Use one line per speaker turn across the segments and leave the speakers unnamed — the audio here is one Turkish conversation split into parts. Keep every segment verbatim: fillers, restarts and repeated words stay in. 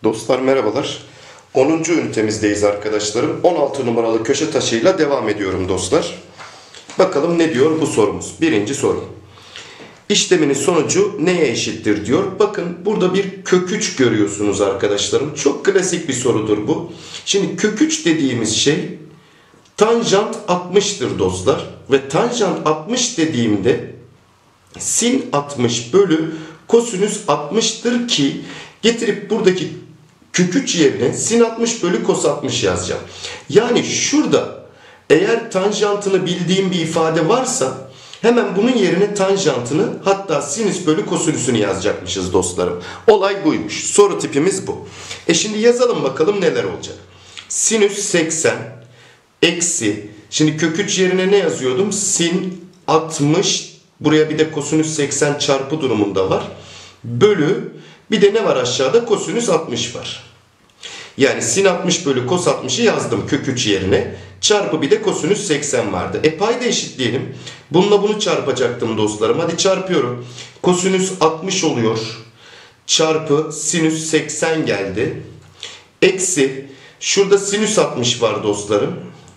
Dostlar merhabalar. onuncu ünitemizdeyiz arkadaşlarım. on altı numaralı köşe taşıyla devam ediyorum dostlar. Bakalım ne diyor bu sorumuz. Birinci soru. İşleminin sonucu neye eşittir diyor. Bakın burada bir kök üç görüyorsunuz arkadaşlarım. Çok klasik bir sorudur bu. Şimdi kök üç dediğimiz şey tanjant altmıştır dostlar. Ve tanjant altmış dediğimde sin altmış bölü kosinüs altmıştır ki getirip buradaki kök üç yerine sin altmış bölü kos altmış yazacağım. Yani şurada eğer tanjantını bildiğim bir ifade varsa hemen bunun yerine tanjantını, hatta sinüs bölü kosinüsünü yazacakmışız dostlarım. Olay buymuş. Soru tipimiz bu. E şimdi yazalım bakalım neler olacak. Sinüs seksen eksi, şimdi kök üç yerine ne yazıyordum? Sin altmış, buraya bir de kosinüs seksen çarpı durumunda var. Bölü, bir de ne var aşağıda? Kosinüs altmış var. Yani sin altmış bölü kos altmışı yazdım kök üç yerine. Çarpı bir de kosinüs seksen vardı. E payda eşitleyelim. Bununla bunu çarpacaktım dostlarım. Hadi çarpıyorum. Kosinüs altmış oluyor. Çarpı sinüs seksen geldi. Eksi. Şurada sinüs altmış var dostlarım.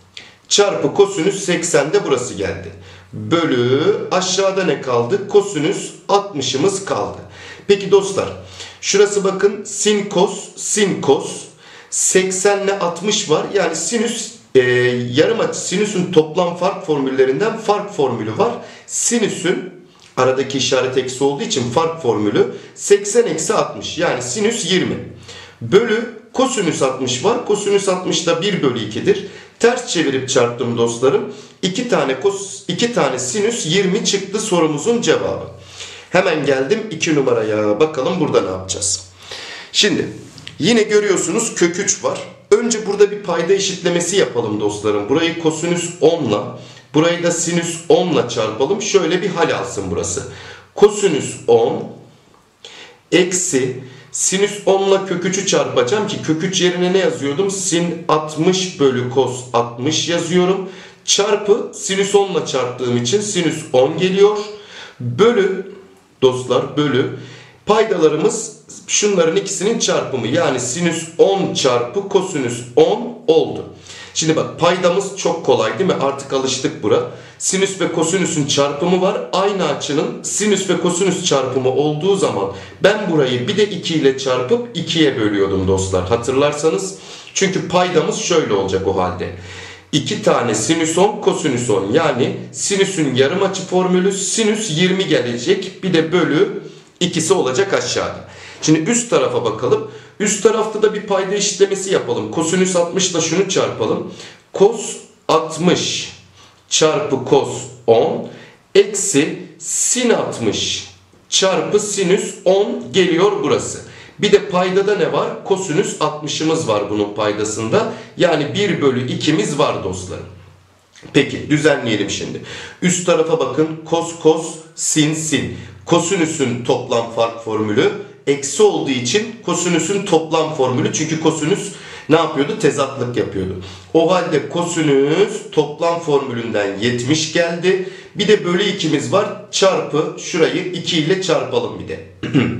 Çarpı kosinüs seksen de burası geldi. Bölü aşağıda ne kaldı? Kosinüs altmışımız kaldı. Peki dostlar. Şurası bakın sin kos, sin kos. seksen ile altmış var. Yani sinüs e, yarım açı, sinüsün toplam fark formüllerinden fark formülü var. Sinüsün aradaki işaret eksi olduğu için fark formülü seksen eksi altmış. Yani sinüs yirmi. Bölü kosinüs altmış var. Kosinüs altmış da bir bölü iki'dir. Ters çevirip çarptım dostlarım. iki tane kos, iki tane sinüs yirmi çıktı sorumuzun cevabı. Hemen geldim iki numaraya. Bakalım burada ne yapacağız? Şimdi yine görüyorsunuz kök üç var. Önce burada bir payda eşitlemesi yapalım dostlarım. Burayı kosinüs on'la, burayı da sinüs on'la çarpalım. Şöyle bir hal alsın burası. Kosinüs on eksi sinüs on'la kök üç'ü çarpacağım ki kök üç yerine ne yazıyordum? Sin altmış bölü kos altmış yazıyorum. Çarpı sinüs on'la çarptığım için sinüs on geliyor. Bölü dostlar bölü paydalarımız şunların ikisinin çarpımı, yani sinüs on çarpı kosinüs on oldu. Şimdi bak paydamız çok kolay değil mi? Artık alıştık bura. Sinüs ve kosinüsün çarpımı var. Aynı açının sinüs ve kosinüs çarpımı olduğu zaman ben burayı bir de iki ile çarpıp ikiye bölüyordum dostlar. Hatırlarsanız. Çünkü paydamız şöyle olacak o halde. iki tane sinüs on, kosinüs on. Yani sinüsün yarım açı formülü sinüs yirmi gelecek. Bir de bölü ikisi olacak aşağıda. Şimdi üst tarafa bakalım. Üst tarafta da bir payda eşitlemesi yapalım. Kosinüs altmış ile şunu çarpalım. Kos altmış çarpı kos on eksi sin altmış çarpı sinüs on geliyor burası. Bir de paydada ne var? Kosinüs altmış'ımız var bunun paydasında. Yani bir bölü iki'miz var dostlarım. Peki düzenleyelim şimdi. Üst tarafa bakın. Kos kos sin sin. Kosinüsün toplam fark formülü eksi olduğu için kosinüsün toplam formülü. Çünkü kosinüs ne yapıyordu? Tezatlık yapıyordu. O halde kosinüs toplam formülünden yetmiş geldi. Bir de bölü iki'miz var. Çarpı şurayı iki ile çarpalım bir de.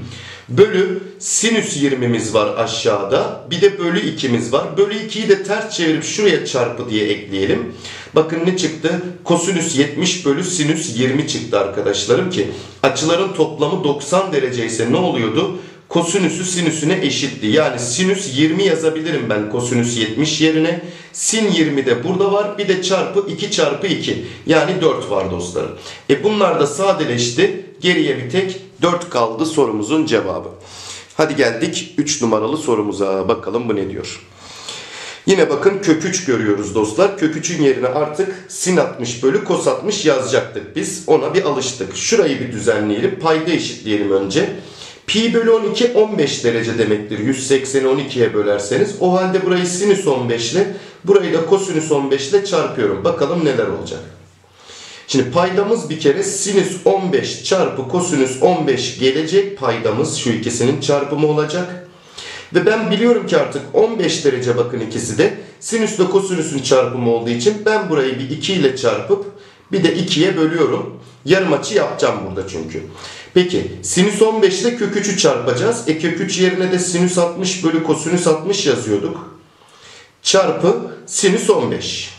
Bölü sinüs yirmi'miz var aşağıda. Bir de bölü iki'miz var. Bölü iki'yi de ters çevirip şuraya çarpı diye ekleyelim. Bakın ne çıktı? Kosinüs yetmiş bölü sinüs yirmi çıktı arkadaşlarım ki açıların toplamı doksan derece ise ne oluyordu? Kosinüsü sinüsüne eşitti. Yani sinüs yirmi yazabilirim ben kosinüs yetmiş yerine. Sin yirmi de burada var. Bir de çarpı iki çarpı iki. Yani dört var dostlarım. E bunlar da sadeleşti. Geriye bir tek dört kaldı sorumuzun cevabı. Hadi geldik üç numaralı sorumuza. Bakalım bu ne diyor. Yine bakın kök üç görüyoruz dostlar. Kök üç'ün yerine artık sin altmış bölü kos altmış yazacaktık biz. Ona bir alıştık. Şurayı bir düzenleyelim. Payda eşitleyelim önce. Pi bölü on iki on beş derece demektir. yüz seksen'i on iki'ye bölerseniz. O halde burayı sinüs on beş ile, burayı da kosinüs on beş ile çarpıyorum. Bakalım neler olacak. Şimdi paydamız bir kere sinüs on beş çarpı kosinüs on beş gelecek. Paydamız şu ikisinin çarpımı olacak. Ve ben biliyorum ki artık on beş derece, bakın ikisi de sinüsle kosinüsün çarpımı olduğu için ben burayı bir iki ile çarpıp bir de iki'ye bölüyorum. Yarım açı yapacağım burada çünkü. Peki sinüs on beş ile kök üçü çarpacağız. E kök üç yerine de sinüs altmış bölü kosinüs altmış yazıyorduk. Çarpı sinüs on beş.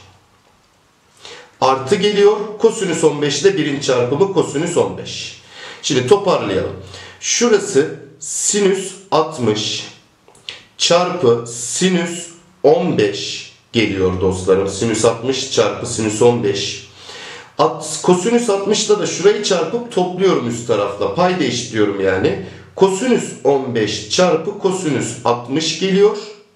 Artı geliyor. Kosinüs on beş ile birin çarpımı kosinüs on beş. Şimdi toparlayalım. Şurası sinüs altmış çarpı sinüs on beş geliyor dostlarım. Sinüs altmış çarpı sinüs on beş. At, kosinüs altmışla da şurayı çarpıp topluyorum üst tarafla. Payda eşitliyorum yani. Kosinüs on beş çarpı kosinüs altmış geliyor.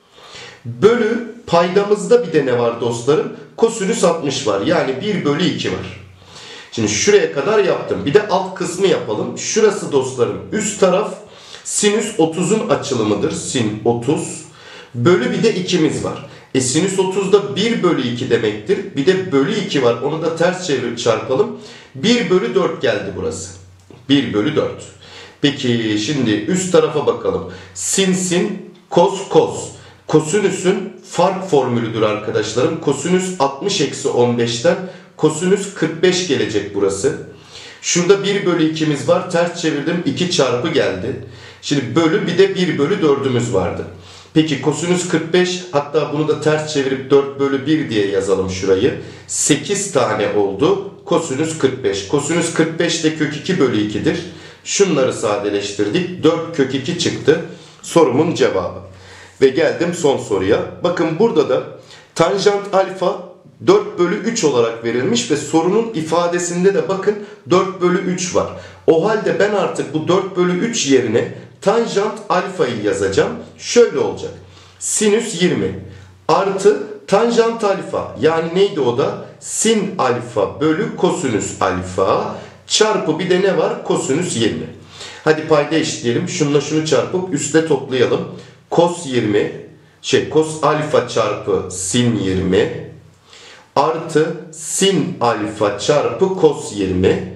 Bölü paydamızda bir de ne var dostlarım? Kosinüs altmış var. Yani bir bölü iki var. Şimdi şuraya kadar yaptım. Bir de alt kısmı yapalım. Şurası dostlarım üst taraf sinüs otuzun açılımıdır. Sin otuz. Bölü bir de ikimiz var. E sinüs otuzda bir bölü iki demektir. Bir de bölü iki var. Onu da ters çevirip çarpalım. bir bölü dört geldi burası. bir bölü dört. Peki şimdi üst tarafa bakalım. Sin sin kos kos. Kosinüsün fark formülüdür arkadaşlarım. Kosinüs altmış eksi on beşten kosinüs kırk beş gelecek burası. Şurada bir bölü ikimiz var. Ters çevirdim. iki çarpı geldi. Şimdi bölü bir de bir bölü dördümüz vardı. Peki kosinüs kırk beş, hatta bunu da ters çevirip dört bölü bir diye yazalım şurayı. sekiz tane oldu. Kosinüs kırk beş. Kosinüs kırk beş de kök iki bölü iki'dir. Şunları sadeleştirdik. dört kök iki çıktı. Sorumun cevabı. Ve geldim son soruya. Bakın burada da tanjant alfa dört bölü üç olarak verilmiş ve sorunun ifadesinde de bakın dört bölü üç var. O halde ben artık bu dört bölü üç yerine tanjant alfayı yazacağım. Şöyle olacak. Sinüs yirmi artı tanjant alfa, yani neydi o da? Sin alfa bölü kosinüs alfa çarpı bir de ne var? Kosinüs yirmi. Hadi payda eşitleyelim. Şununla şunu çarpıp üstte toplayalım. Kos yirmi şey kos alfa çarpı sin yirmi artı sin alfa çarpı kos yirmi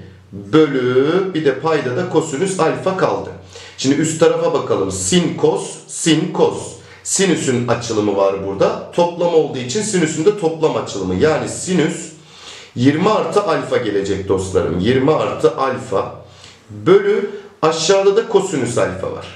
bölü bir de payda da kosinüs alfa kaldı. Şimdi üst tarafa bakalım. Sin kos, sin kos. Sinüsün açılımı var burada. Toplam olduğu için sinüsün de toplam açılımı. Yani sinüs yirmi artı alfa gelecek dostlarım. yirmi artı alfa bölü aşağıda da kosinüs alfa var.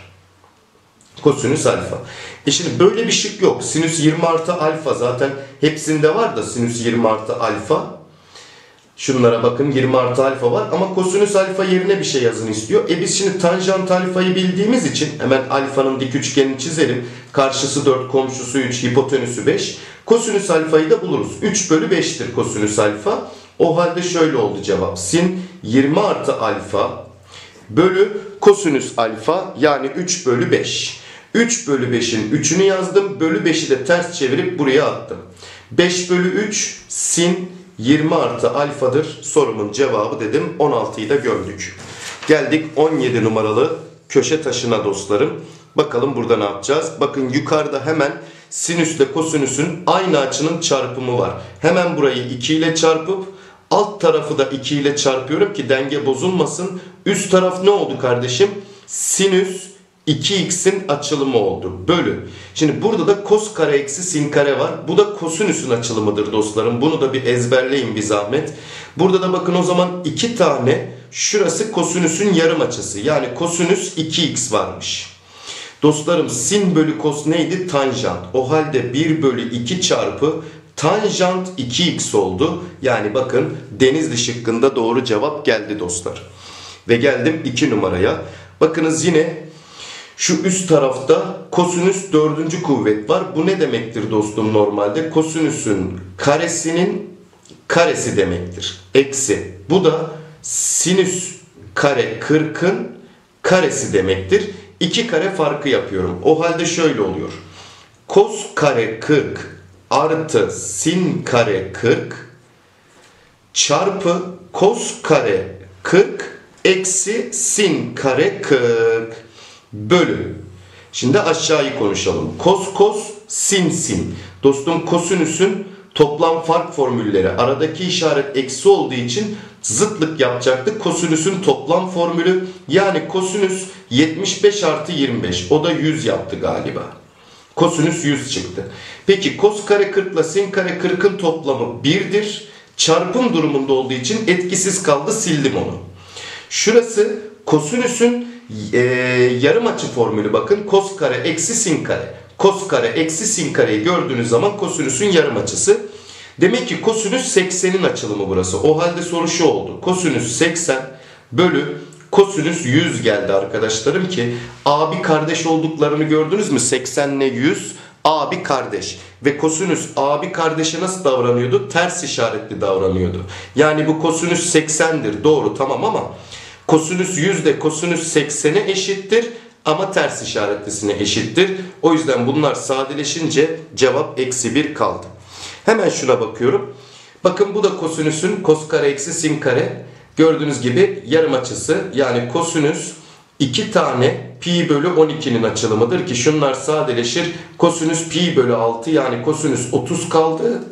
Kosinüs alfa. E şimdi böyle bir şık yok. Sinüs yirmi artı alfa zaten hepsinde var da sinüs yirmi artı alfa. Şunlara bakın, yirmi artı alfa var ama kosinüs alfa yerine bir şey yazın istiyor. E biz şimdi tanjant alfayı bildiğimiz için hemen alfanın dik üçgenini çizelim. Karşısı dört, komşusu üç, hipotenüsü beş. Kosinüs alfayı da buluruz. üç bölü beş'tir kosinüs alfa. O halde şöyle oldu cevap. Sin yirmi artı alfa bölü kosinüs alfa, yani üç bölü beş. üç bölü beş'in üç'ünü yazdım. Bölü beş'i de ters çevirip buraya attım. beş bölü üç sin yirmi artı alfadır. Sorumun cevabı dedim. on altı'yı da gördük. Geldik on yedi numaralı köşe taşına dostlarım. Bakalım burada ne yapacağız? Bakın yukarıda hemen sinüsle kosinüsün aynı açının çarpımı var. Hemen burayı iki ile çarpıp alt tarafı da iki ile çarpıyorum ki denge bozulmasın. Üst taraf ne oldu kardeşim? Sinüs iki x'in açılımı oldu. Bölü. Şimdi burada da kos kare eksi sin kare var. Bu da kosinüsün açılımıdır dostlarım. Bunu da bir ezberleyin bir zahmet. Burada da bakın o zaman iki tane, şurası kosinüsün yarım açısı. Yani kosinüs iki x varmış. Dostlarım sin bölü kos neydi? Tanjant. O halde bir bölü iki çarpı tanjant iki x oldu. Yani bakın Denizli şıkkında doğru cevap geldi dostlar. Ve geldim iki numaraya. Bakınız yine şu üst tarafta kosinüs dördüncü kuvvet var. Bu ne demektir dostum normalde? Kosinüsün karesinin karesi demektir. Eksi. Bu da sinüs kare kırk'ın karesi demektir. iki kare farkı yapıyorum. O halde şöyle oluyor. Kos kare kırk artı sin kare kırk çarpı kos kare kırk eksi sin kare kırk bölü. Şimdi aşağıyı konuşalım. Kos kos sin sin. Dostum kosinüsün toplam fark formülleri, aradaki işaret eksi olduğu için zıtlık yapacaktık. Kosinüsün toplam formülü, yani kosinüs yetmiş beş artı yirmi beş, o da yüz yaptı galiba. Kosinüs yüz çıktı. Peki kos kare kırk ile sin kare kırk'ın toplamı bir'dir. Çarpım durumunda olduğu için etkisiz kaldı, sildim onu. Şurası Kosinüsün e, yarım açı formülü bakın. Kos kare eksi sin kare. Kos kare eksi sin kareyi gördüğünüz zaman kosinüsün yarım açısı. Demek ki kosinüs seksenin açılımı burası. O halde soru şu oldu. Kosinüs seksen bölü kosinüs yüz geldi arkadaşlarım ki abi kardeş olduklarını gördünüz mü? seksen ile yüz abi kardeş. Ve kosinüs abi kardeşe nasıl davranıyordu? Ters işaretli davranıyordu. Yani bu kosinüs seksendir. Doğru, tamam, ama kosinüs yüz de kosinüs seksene eşittir ama ters işaretlisine eşittir. O yüzden bunlar sadeleşince cevap eksi bir kaldı. Hemen şuna bakıyorum. Bakın bu da kosinüsün kos kare eksi sin kare. Gördüğünüz gibi yarım açısı, yani kosinüs iki tane pi bölü on ikinin açılımıdır ki şunlar sadeleşir. Kosinüs pi bölü altı, yani kosinüs otuz kaldı.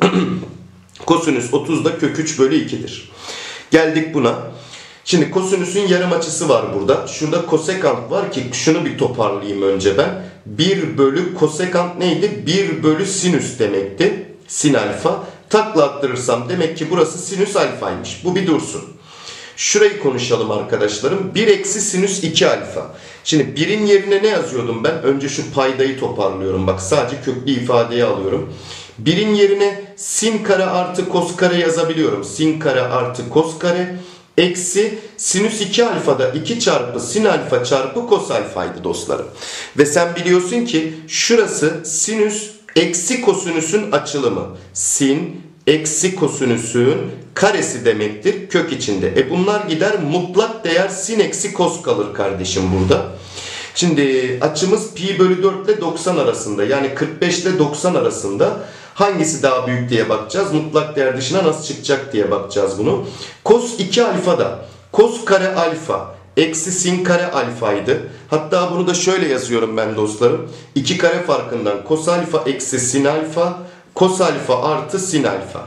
Kosinüs otuz da kök üç bölü iki'dir. Geldik buna. Şimdi kosinüsün yarım açısı var burada. Şurada kosekant var ki şunu bir toparlayayım önce ben. bir bölü kosekant neydi? bir bölü sinüs demekti. Sin alfa. Takla attırırsam demek ki burası sinüs alfaymış. Bu bir dursun. Şurayı konuşalım arkadaşlarım. bir eksi sinüs iki alfa. Şimdi birin yerine ne yazıyordum ben? Önce şu paydayı toparlıyorum. Bak sadece köklü ifadeyi alıyorum. birin yerine sin kare artı kos kare yazabiliyorum. Sin kare artı kos kare eksi sinüs iki alfada iki çarpı sin alfa çarpı kos alfaydı dostlarım. Ve sen biliyorsun ki şurası sinüs eksi kosinüsün açılımı. Sin eksi kosinüsün karesi demektir kök içinde. E bunlar gider, mutlak değer sin eksi kos kalır kardeşim burada. Şimdi açımız pi bölü dört ile doksan arasında, yani kırk beş ile doksan arasında. Hangisi daha büyük diye bakacağız. Mutlak değer dışına nasıl çıkacak diye bakacağız bunu. Kos iki alfada kos kare alfa eksi sin kare alfaydı. Hatta bunu da şöyle yazıyorum ben dostlarım. iki kare farkından kos alfa eksi sin alfa, kos alfa artı sin alfa.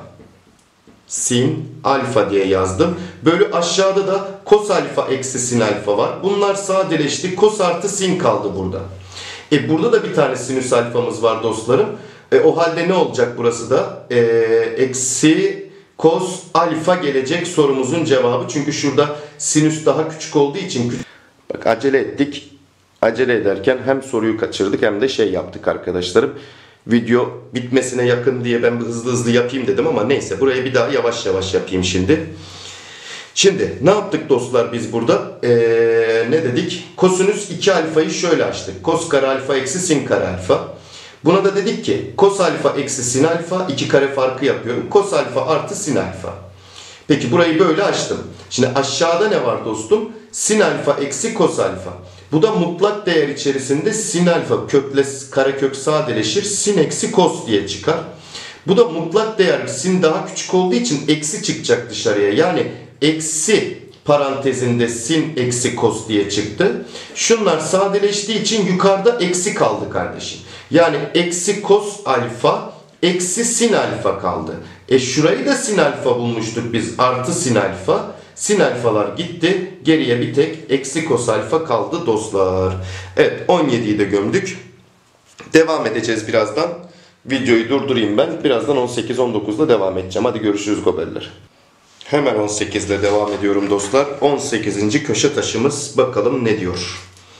Sin alfa diye yazdım. Bölü aşağıda da kos alfa eksi sin alfa var. Bunlar sadeleşti. Kos artı sin kaldı burada. E burada da bir tane sinüs alfamız var dostlarım. E, o halde ne olacak burası da? E, eksi kos alfa gelecek sorumuzun cevabı. Çünkü şurada sinüs daha küçük olduğu için. Bak acele ettik. Acele ederken hem soruyu kaçırdık hem de şey yaptık arkadaşlarım. Video bitmesine yakın diye ben hızlı hızlı yapayım dedim ama neyse. Burayı bir daha yavaş yavaş yapayım şimdi. Şimdi ne yaptık dostlar biz burada? Ee, ne dedik? Kosinüs iki alfayı şöyle açtık. Kos kare alfa eksi sin kare alfa. Buna da dedik ki kos alfa eksi sin alfa, iki kare farkı yapıyorum. Kos alfa artı sin alfa. Peki burayı böyle açtım. Şimdi aşağıda ne var dostum? Sin alfa eksi kos alfa. Bu da mutlak değer içerisinde sin alfa kökle karekök sadeleşir. Sin eksi kos diye çıkar. Bu da mutlak değer, sin daha küçük olduğu için eksi çıkacak dışarıya. Yani eksi parantezinde sin eksi kos diye çıktı. Şunlar sadeleştiği için yukarıda eksi kaldı kardeşim. Yani eksi kos alfa eksi sin alfa kaldı. E şurayı da sin alfa bulmuştuk biz, artı sin alfa. Sin alfalar gitti. Geriye bir tek eksi kos alfa kaldı dostlar. Evet, on yediyi de gömdük. Devam edeceğiz birazdan. Videoyu durdurayım ben. Birazdan on sekiz on dokuzda devam edeceğim. Hadi görüşürüz gobeller. Hemen on sekiz ile devam ediyorum dostlar. on sekizinci köşe taşımız. Bakalım ne diyor.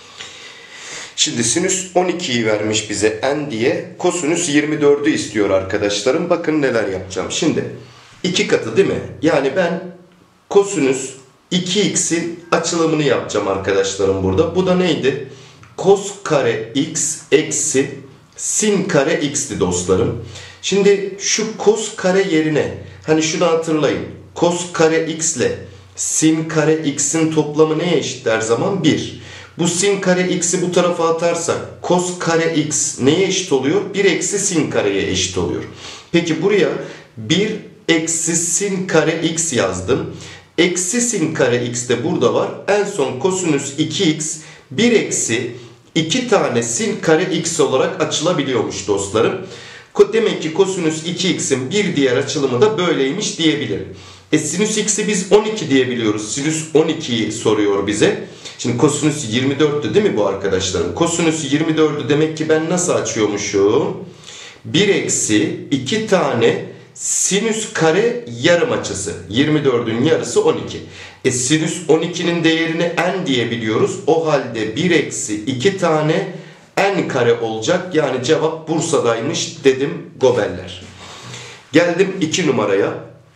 Şimdi sinüs on ikiyi vermiş bize n diye. Kosinüs yirmi dördü istiyor arkadaşlarım. Bakın neler yapacağım. Şimdi iki katı değil mi? Yani ben kosinüs iki x'in açılımını yapacağım arkadaşlarım burada. Bu da neydi? Kos kare x eksi sin kare x'ti dostlarım. Şimdi şu kos kare yerine, hani şunu hatırlayın. Kos kare x ile sin kare x'in toplamı neye eşit her zaman? bir. Bu sin kare x'i bu tarafa atarsak kos kare x neye eşit oluyor? bir eksi sin kareye eşit oluyor. Peki buraya bir eksi sin kare x yazdım. Eksi sin kare x de burada var. En son kosinüs iki x bir eksi iki tane sin kare x olarak açılabiliyormuş dostlarım. Demek ki kosinüs iki x'in bir diğer açılımı da böyleymiş diyebilirim. E sinüs x'i biz on iki diyebiliyoruz. Sinüs on ikiyi soruyor bize. Şimdi kosinüs yirmi dörttü değil mi bu arkadaşlarım? Kosinüs yirmi dördü demek ki ben nasıl açıyormuşum? bir eksi iki tane sinüs kare yarım açısı. yirmi dördün yarısı on iki. E sinüs on ikinin değerini n diyebiliyoruz. O halde bir eksi iki tane n kare olacak. Yani cevap Bursa'daymış dedim gobeller. Geldim iki numaraya.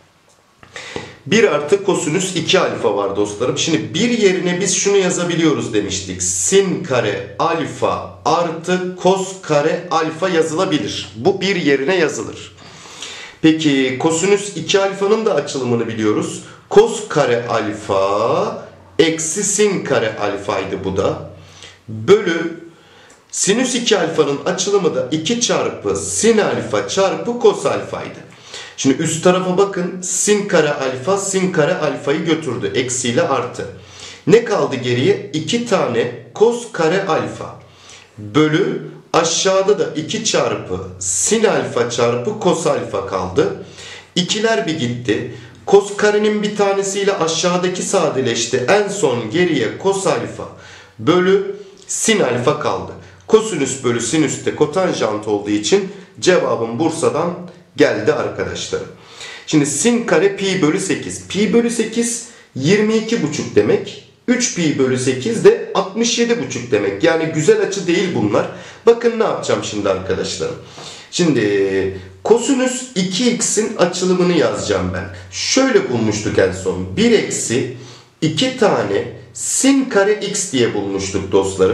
bir artı kosinüs iki alfa var dostlarım. Şimdi bir yerine biz şunu yazabiliyoruz demiştik. Sin kare alfa artı kos kare alfa yazılabilir. Bu bir yerine yazılır. Peki kosinüs iki alfanın da açılımını biliyoruz. Kos kare alfa eksi sin kare alfaydı bu da. Bölü sinüs iki alfanın açılımı da iki çarpı sin alfa çarpı kos alfaydı. Şimdi üst tarafa bakın. Sin kare alfa sin kare alfayı götürdü. Eksiyle artı. Ne kaldı geriye? iki tane kos kare alfa. Bölü aşağıda da iki çarpı sin alfa çarpı kos alfa kaldı. İkiler bir gitti. Kos karenin bir tanesiyle aşağıdaki sadeleşti. En son geriye kos alfa bölü sin alfa kaldı. Kosinüs bölü sinüs de kotanjant olduğu için cevabım Bursa'dan geldi arkadaşlar. Şimdi sin kare pi bölü sekiz. Pi bölü sekiz yirmi iki buçuk demek. üç pi bölü sekiz de altmış yedi buçuk demek. Yani güzel açı değil bunlar. Bakın ne yapacağım şimdi arkadaşlarım. Şimdi kosinüs iki x'in açılımını yazacağım ben. Şöyle bulmuştuk en son. bir eksi iki tane sin kare x diye bulmuştuk dostlarım.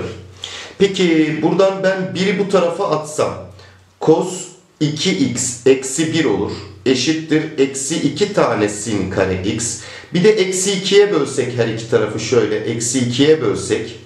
Peki buradan ben biri bu tarafa atsam. Kos iki x eksi bir olur. Eşittir eksi iki tane sin kare x. Bir de eksi ikiye bölsek her iki tarafı şöyle. Eksi ikiye bölsek.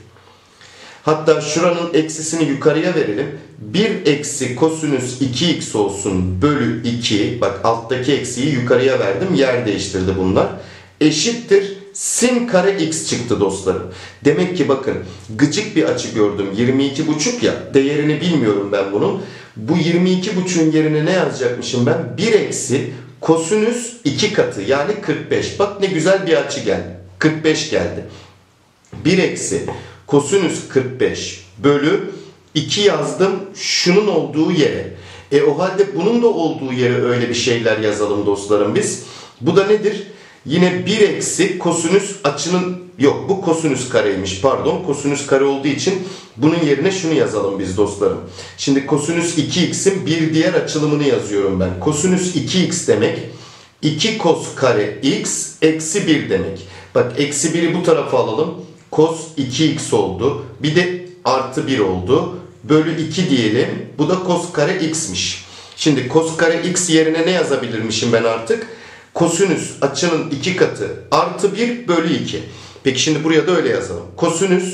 Hatta şuranın eksisini yukarıya verelim. bir eksi kosinüs iki x olsun bölü iki. Bak alttaki eksiyi yukarıya verdim. Yer değiştirdi bunlar. Eşittir sin kare x çıktı dostlarım. Demek ki bakın gıcık bir açı gördüm. yirmi iki buçuk ya. Değerini bilmiyorum ben bunun. Bu yirmi iki buçuğun yerine ne yazacakmışım ben? bir eksi kosinüs iki katı yani kırk beş. Bak ne güzel bir açı geldi. kırk beş geldi. bir eksi kosinüs kırk beş bölü iki yazdım şunun olduğu yere. E o halde bunun da olduğu yere öyle bir şeyler yazalım dostlarım biz. Bu da nedir? Yine bir eksi kosinüs açının yok bu kosinüs kareymiş pardon kosinüs kare olduğu için bunun yerine şunu yazalım biz dostlarım. Şimdi kosinüs iki x'in bir diğer açılımını yazıyorum ben. Kosinüs iki x demek iki kos kare x eksi bir demek. Bak eksi biri bu tarafa alalım. Kos iki x oldu. Bir de artı bir oldu. Bölü iki diyelim. Bu da kos kare x'miş. Şimdi kos kare x yerine ne yazabilirmişim ben artık? Kosinüs açının iki katı artı bir bölü iki. Peki şimdi buraya da öyle yazalım. Kosinüs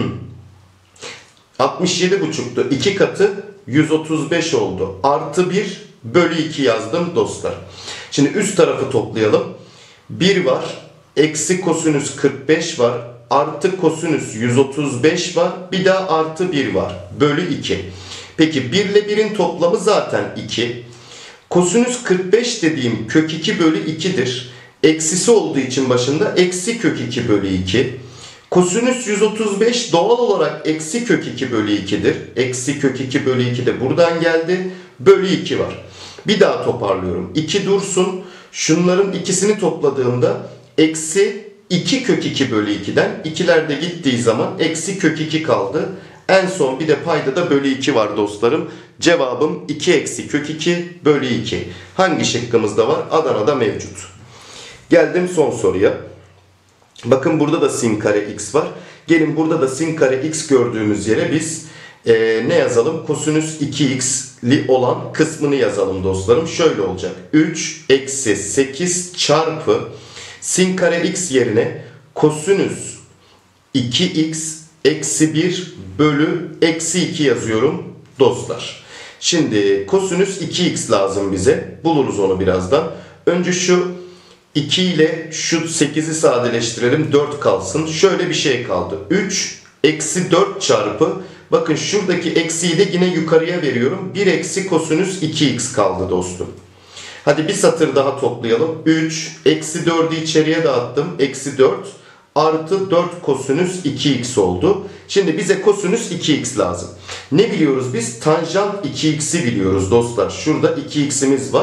altmış yedi buçuktu. iki katı yüz otuz beş oldu. Artı bir bölü iki yazdım dostlar. Şimdi üst tarafı toplayalım. bir var. Eksi kosinüs kırk beş var. Artı kosinüs yüz otuz beş var. Bir daha artı bir var. Bölü iki. Peki bir ile birin toplamı zaten iki. Kosinüs kırk beş dediğim kök iki bölü iki'dir. Eksisi olduğu için başında eksi kök iki bölü iki. Kosinüs yüz otuz beş doğal olarak eksi kök iki bölü iki'dir. Eksi kök iki bölü iki de buradan geldi. Bölü iki var. Bir daha toparlıyorum. iki dursun. Şunların ikisini topladığımda eksi iki kök iki bölü iki'den ikiler de gittiği zaman eksi kök iki kaldı. En son bir de payda da bölü iki var dostlarım. Cevabım iki eksi kök iki bölü iki. Hangi şıkkımızda var? Adana'da mevcut. Geldim son soruya. Bakın burada da sin kare x var. Gelin burada da sin kare x gördüğümüz yere biz e, ne yazalım? Kosinüs iki x'li olan kısmını yazalım dostlarım. Şöyle olacak. üç eksi sekiz çarpı sin kare x yerine kosinüs iki x eksi bir bölü eksi iki yazıyorum dostlar. Şimdi kosinüs iki x lazım bize. Buluruz onu birazdan. Önce şu iki ile şu sekizi sadeleştirelim. dört kalsın. Şöyle bir şey kaldı. üç eksi dört çarpı. Bakın şuradaki eksiyi de yine yukarıya veriyorum. bir eksi kosinüs iki x kaldı dostum. Hadi bir satır daha toplayalım. üç eksi dördü içeriye dağıttım. Eksi dört artı dört kosinüs iki x oldu. Şimdi bize kosinüs iki x lazım. Ne biliyoruz biz? Tanjant iki x'i biliyoruz dostlar. Şurada iki x'imiz var.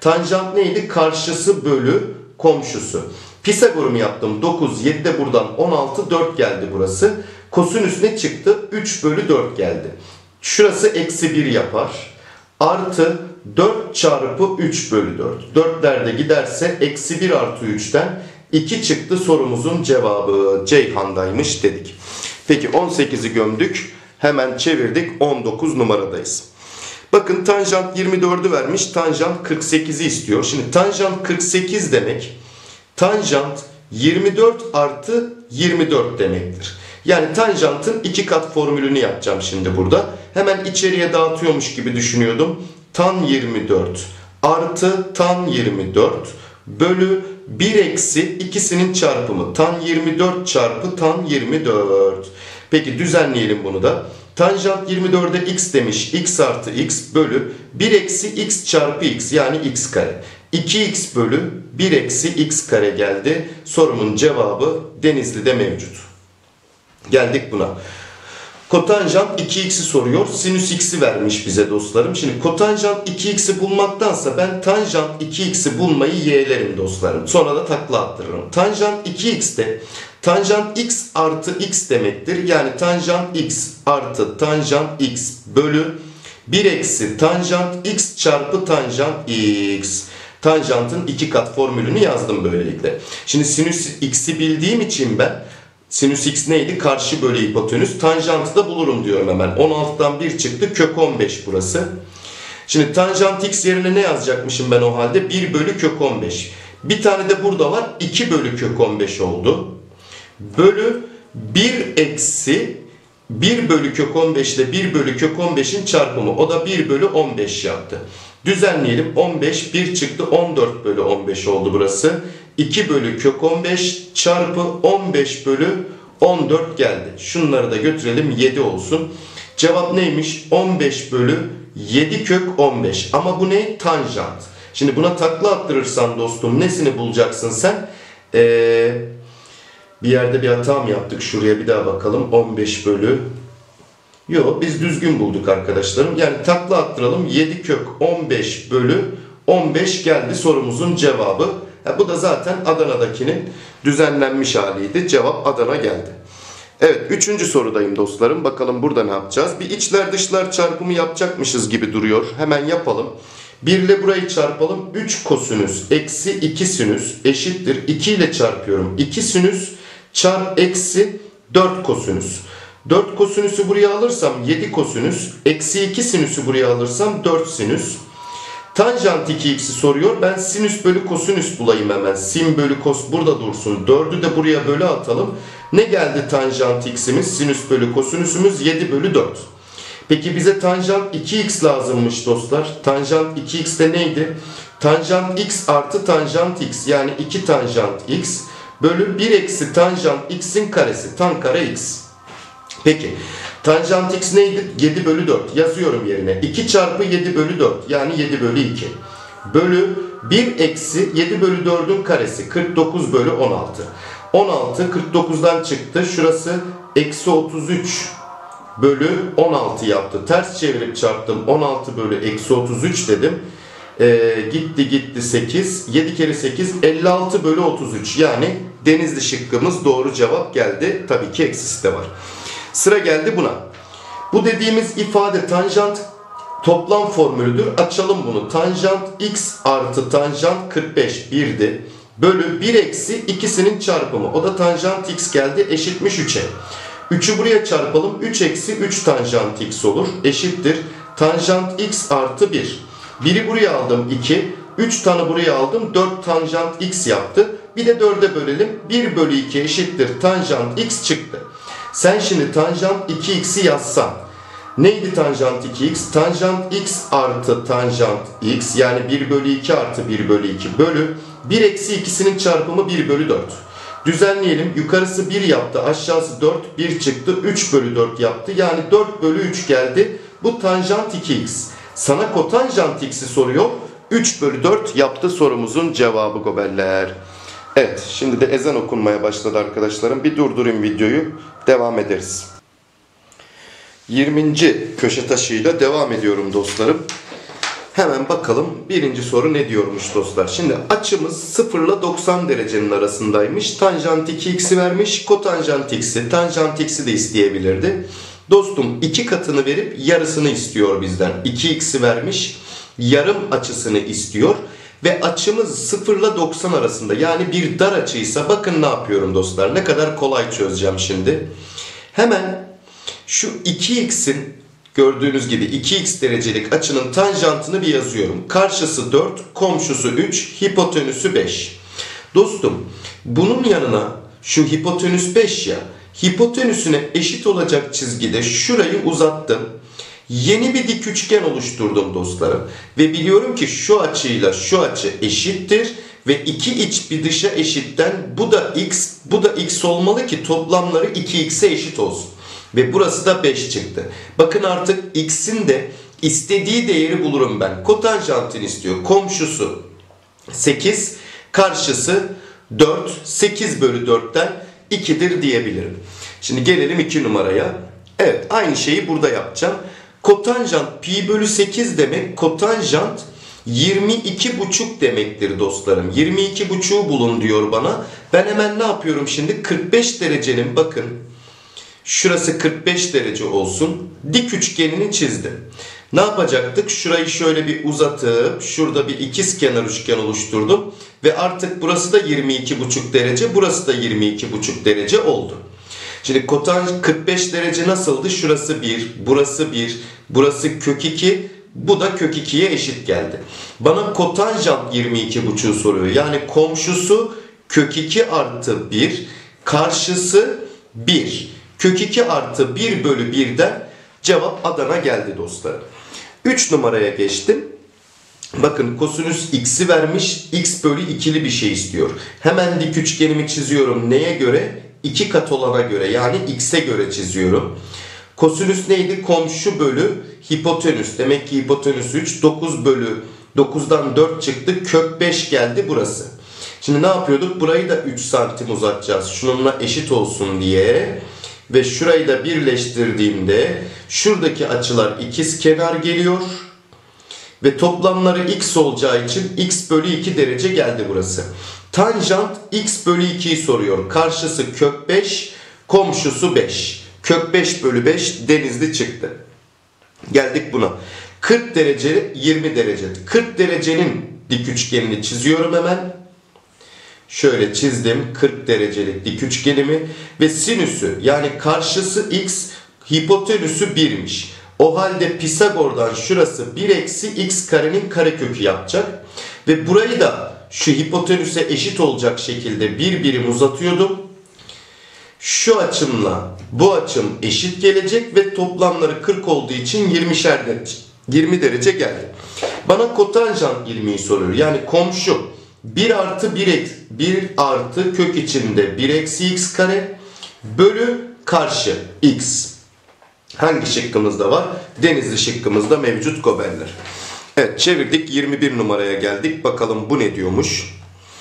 Tanjant neydi? Karşısı bölü komşusu. Pisagor'umu yaptım. dokuz, yedi de buradan on altı, dört geldi burası. Kosinüs ne çıktı? üç bölü dört geldi. Şurası eksi bir yapar. Artı dört çarpı üç bölü dört. dörtler de giderse eksi bir artı üçten iki çıktı sorumuzun cevabı. Ceyhan'daymış dedik. Peki on sekizi gömdük. Hemen çevirdik. on dokuz numaradayız. Bakın tanjant yirmi dördü vermiş. Tanjant kırk sekizi istiyor. Şimdi tanjant kırk sekiz demek. Tanjant yirmi dört artı yirmi dört demektir. Yani tanjantın iki kat formülünü yapacağım şimdi burada. Hemen içeriye dağıtıyormuş gibi düşünüyordum. Tan yirmi dört artı tan yirmi dört bölü bir eksi ikisinin çarpımı. Tan yirmi dört çarpı tan yirmi dört. Peki düzenleyelim bunu da. Tanjant yirmi dörde x demiş. X artı x bölü bir eksi x çarpı x yani x kare. iki x bölü bir eksi x kare geldi. Sorumun cevabı Denizli'de mevcut. Geldik buna. Kotanjant iki x'i soruyor. Sinüs x'i vermiş bize dostlarım. Şimdi kotanjant iki x'i bulmaktansa ben tanjant iki x'i bulmayı yeğlerim dostlarım. Sonra da takla attırırım. Tanjant iki x'te tanjant x artı x demektir. Yani tanjant x artı tanjant x bölü bir eksi tanjant x çarpı tanjant x. Tanjantın iki kat formülünü yazdım böylelikle. Şimdi sinüs x'i bildiğim için ben sinüs x neydi? Karşı bölü hipotenüs. Tanjantı da bulurum diyorum hemen. on altıdan bir çıktı. Kök on beş burası. Şimdi tanjant x yerine ne yazacakmışım ben o halde? bir bölü kök on beş. Bir tane de burada var. iki bölü kök on beş oldu. Bölü bir eksi bir bölü kök on beş ile bir bölü kök on beşin çarpımı. O da bir bölü on beş yaptı. Düzenleyelim. on beş bir çıktı. on dört bölü on beş oldu burası. iki bölü kök on beş çarpı on beş bölü on dört geldi. Şunları da götürelim. yedi olsun. Cevap neymiş? on beş bölü yedi kök on beş. Ama bu ne? Tanjant. Şimdi buna takla attırırsan dostum nesini bulacaksın sen? Eee... Bir yerde bir hata mı yaptık? Şuraya bir daha bakalım. on beş bölü. Yok, biz düzgün bulduk arkadaşlarım. Yani takla attıralım. yedi kök on beş bölü on beş geldi sorumuzun cevabı. Ha, bu da zaten Adana'dakinin düzenlenmiş haliydi. Cevap Adana geldi. Evet, üçüncü sorudayım dostlarım. Bakalım burada ne yapacağız? Bir içler dışlar çarpımı yapacakmışız gibi duruyor. Hemen yapalım. bir ile burayı çarpalım. üç kosinüs eksi iki sinüs eşittir. iki ile çarpıyorum. iki sinüs çarp eksi dört kosinüs. dört kosinüsü buraya alırsam yedi kosinüs. Eksi iki sinüsü buraya alırsam dört sinüs. Tanjant iki x'i soruyor. Ben sinüs bölü kosinüs bulayım hemen. Sin bölü kos burada dursun. dördü de buraya bölü atalım. Ne geldi tanjant x'imiz? Sinüs bölü kosinüsümüz yedi bölü dört. Peki bize tanjant iki x lazımmış dostlar. Tanjant iki x de neydi? Tanjant x artı tanjant x. Yani iki tanjant x bölü bir eksi tanjant x'in karesi. Tan kare x. Peki tanjant x neydi? yedi bölü dört. Yazıyorum yerine. iki çarpı yedi bölü dört. Yani yedi bölü iki. Bölü bir eksi yedi bölü dördün karesi. kırk dokuz bölü on altı. on altı kırk dokuzdan çıktı. Şurası eksi otuz üç bölü on altı yaptı. Ters çevirip çarptım. on altı bölü eksi otuz üç dedim. Ee, gitti gitti sekiz. yedi kere sekiz elli altı bölü otuz üç. Yani Denizli şıkkımız doğru cevap geldi. Tabii ki eksisi de var. Sıra geldi buna. Bu dediğimiz ifade tanjant toplam formülüdür. Açalım bunu. Tanjant x artı tanjant kırk beş birdi. Bölü bir eksi ikisinin çarpımı. O da tanjant x geldi. Eşitmiş üçe. üçü buraya çarpalım. üç eksi üç tanjant x olur. Eşittir. Tanjant x artı bir. biri buraya aldım iki. üç tane buraya aldım. dört tanjant x yaptı. Bir de dörde bölelim. bir bölü iki eşittir. Tanjant x çıktı. Sen şimdi tanjant iki x'i yazsan. Neydi tanjant iki x? Tanjant x artı tanjant x. Yani bir bölü iki artı bir bölü iki bölü bir eksi ikisinin çarpımı bir bölü dört. Düzenleyelim. Yukarısı bir yaptı. Aşağısı dört. bir çıktı. üç bölü dört yaptı. Yani dört bölü üç geldi. Bu tanjant iki x. Sana kotanjant x'i soruyor. üç bölü dört yaptı sorumuzun cevabı gobeller. Evet, şimdi de ezan okunmaya başladı arkadaşlarım. Bir durdurayım videoyu. Devam ederiz. yirminci köşe taşıyla devam ediyorum dostlarım. Hemen bakalım birinci soru ne diyormuş dostlar. Şimdi açımız sıfır ile doksan derecenin arasındaymış. Tanjant iki x'i vermiş. Kotanjant x'i, tanjant x'i de isteyebilirdi. Dostum iki katını verip yarısını istiyor bizden. iki x'i vermiş. Yarım açısını istiyor. Ve açımız sıfır ile doksan arasında. Yani bir dar açıysa bakın ne yapıyorum dostlar. Ne kadar kolay çözeceğim şimdi. Hemen şu iki x'in gördüğünüz gibi iki x derecelik açının tanjantını bir yazıyorum. Karşısı dört, komşusu üç, hipotenüsü beş. Dostum bunun yanına şu hipotenüs beş ya. Hipotenüsüne eşit olacak çizgide şurayı uzattım. Yeni bir dik üçgen oluşturdum dostlarım. Ve biliyorum ki şu açıyla şu açı eşittir. Ve iki iç bir dışa eşitten bu da x, bu da x olmalı ki toplamları iki x'e eşit olsun. Ve burası da beş çıktı. Bakın artık x'in de istediği değeri bulurum ben. Kotanjantını istiyor. Komşusu sekiz, karşısı dört. sekiz bölü dörtten ikidir diyebilirim. Şimdi gelelim iki numaraya. Evet, aynı şeyi burada yapacağım. Kotanjant pi bölü sekiz demek, kotanjant yirmi iki buçuk demektir dostlarım. yirmi iki buçuğu bulun diyor bana. Ben hemen ne yapıyorum şimdi? kırk beş derecenin bakın. Şurası kırk beş derece olsun. Dik üçgenini çizdim. Ne yapacaktık? Şurayı şöyle bir uzatıp şurada bir ikizkenar üçgen oluşturdum. Ve artık burası da yirmi iki buçuk derece. Burası da yirmi iki buçuk derece oldu. Şimdi kotanjant kırk beş derece nasıldı? Şurası bir, burası bir, burası kök iki, bu da kök ikiye eşit geldi. Bana kotanjant yirmi iki buçuğu soruyor. Yani komşusu kök iki artı bir, karşısı bir. Kök iki artı bir bölü birden cevap Adana geldi dostlar. üç numaraya geçtim. Bakın kosinüs x'i vermiş. X bölü ikili bir şey istiyor. Hemen dik üçgenimi çiziyorum. Neye göre? iki kat olana göre, yani x'e göre çiziyorum. Kosinüs neydi? Komşu bölü hipotenüs. Demek ki hipotenüs üç. dokuz bölü dokuzdan dört çıktı. Kök beş geldi burası. Şimdi ne yapıyorduk? Burayı da üç santim uzatacağız. Şununla eşit olsun diye. Ve şurayı da birleştirdiğimde şuradaki açılar ikizkenar geliyor. Ve toplamları x olacağı için x bölü iki derece geldi burası. Tanjant x bölü ikiyi soruyor. Karşısı kök beş, komşusu beş. Kök beş bölü beş Denizli çıktı. Geldik buna. kırk derece yirmi derece. kırk derecenin dik üçgenini çiziyorum hemen. Şöyle çizdim kırk derecelik dik üçgenimi ve sinüsü, yani karşısı x, hipotenüsü birmiş. O halde Pisagor'dan şurası bir eksi x karenin karekökü yapacak. Ve burayı da şu hipotenüse eşit olacak şekilde bir birim uzatıyordum. Şu açımla bu açım eşit gelecek ve toplamları kırk olduğu için yirmişer derece, yirmi derece geldi. Bana kotanjant yirmiyi soruyor. Yani komşu bir artı bir, bir artı kök içinde bir eksi x kare bölü karşı x. Hangi şıkkımızda var? Denizli şıkkımızda mevcut goberler. Evet, çevirdik, yirmi bir numaraya geldik. Bakalım bu ne diyormuş?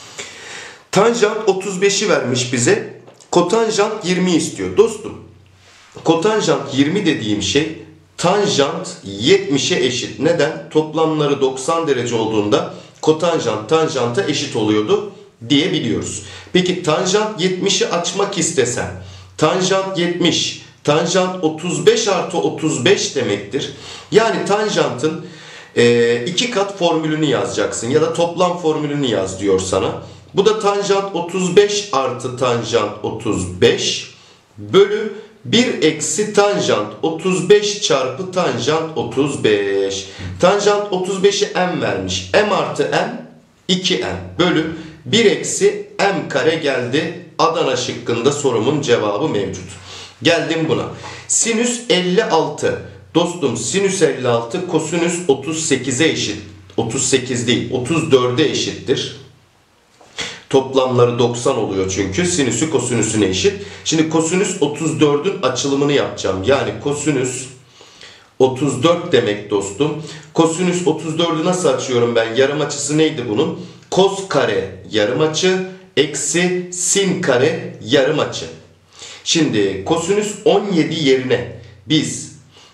Tanjant otuz beşi vermiş bize. Kotanjant yirmi istiyor. Dostum, kotanjant yirmi dediğim şey tanjant yetmişe eşit. Neden? Toplamları doksan derece olduğunda kotanjant tanjanta eşit oluyordu diyebiliyoruz. Peki tanjant yetmişi açmak istesem, tanjant yetmiş, tanjant otuz beş artı otuz beş demektir. Yani tanjantın e, iki kat formülünü yazacaksın ya da toplam formülünü yaz diyor sana. Bu da tanjant otuz beş artı tanjant otuz beş bölü bir eksi tanjant otuz beş çarpı tanjant otuz beş. Tanjant otuz beşi m vermiş. M artı m iki m bölü bir eksi m kare geldi. Adana şıkkında sorumun cevabı mevcut. Geldim buna. Sinüs elli altı. Dostum sinüs elli altı kosinüs otuz sekize eşit. otuz sekiz değil, otuz dörde eşittir. Toplamları doksan oluyor çünkü. Sinüsü kosinüsüne eşit. Şimdi kosinüs otuz dördün açılımını yapacağım. Yani kosinüs otuz dört demek dostum. Kosinüs otuz dördü nasıl açıyorum ben? Yarım açısı neydi bunun? Kos kare yarım açı eksi sin kare yarım açı. Şimdi kosinüs on yedi yerine biz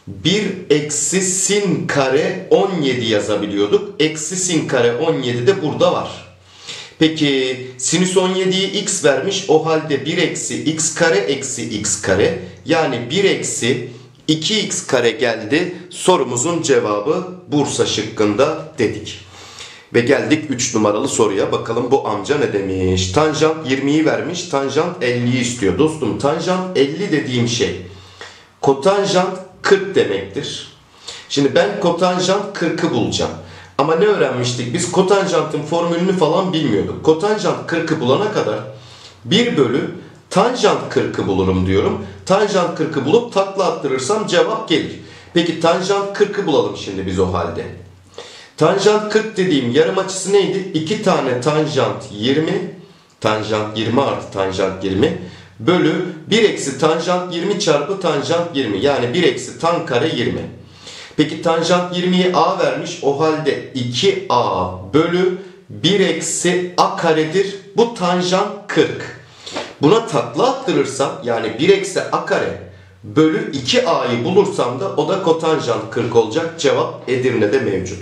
bir eksi sin kare on yedi yazabiliyorduk. Eksi sin kare on yedi de burada var. Peki sinüs on yediyi x vermiş. O halde bir eksi x kare eksi x kare. Yani bir eksi iki x kare geldi. Sorumuzun cevabı Bursa şıkkında dedik. Ve geldik üç numaralı soruya. Bakalım bu amca ne demiş? Tanjant yirmiyi vermiş. Tanjant elliyi istiyor. Dostum tanjant elli dediğim şey kotanjant kırk demektir. Şimdi ben kotanjant kırkı bulacağım. Ama ne öğrenmiştik? Biz kotanjantın formülünü falan bilmiyorduk. Kotanjant kırkı bulana kadar bir bölü tanjant kırkı bulurum diyorum. Tanjant kırkı bulup takla attırırsam cevap gelir. Peki tanjant kırkı bulalım şimdi biz o halde. Tanjant kırk dediğim yarım açısı neydi? iki tane tanjant yirmi. Tanjant yirmi artı tanjant yirmi. Bölü bir eksi tanjant yirmi çarpı tanjant yirmi. Yani bir eksi tan kare yirmi. Peki tanjant yirmiyi a vermiş. O halde iki a bölü bir eksi a karedir. Bu tanjant kırk. Buna takla attırırsam yani bir eksi a kare bölü iki a'yı bulursam da o da kotanjant kırk olacak. Cevap Edirne'de mevcut.